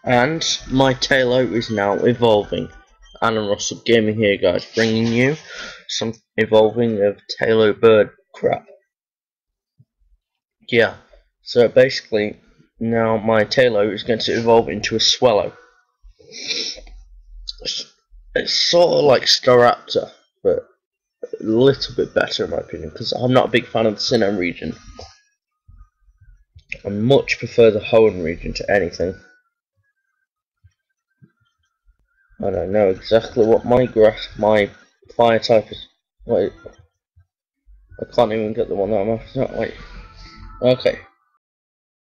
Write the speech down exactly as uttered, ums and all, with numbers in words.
And my Taillow is now evolving. Alan Russell Gaming here, guys, bringing you some evolving of Taillow bird crap. Yeah, so basically now my Taillow is going to evolve into a swallow. It's sort of like Staraptor, but a little bit better in my opinion, because I'm not a big fan of the Sinnoh region. I much prefer the Hoenn region to anything. I don't know exactly what my grass, my fire type is. Wait, I can't even get the one that I'm after. Wait, okay.